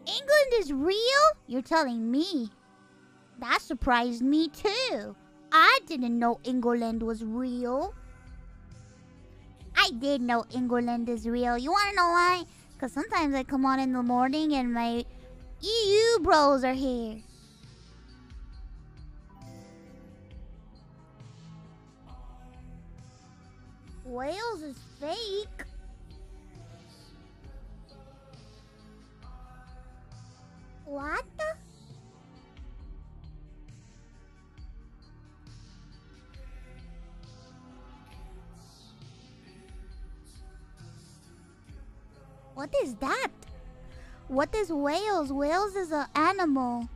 England is real? You're telling me. That surprised me too. I didn't know England was real. I did know England is real. You wanna know why? Because sometimes I come on in the morning and my EU bros are here. Wales is fake. What the? What is that? What is Wales? Wales is an animal.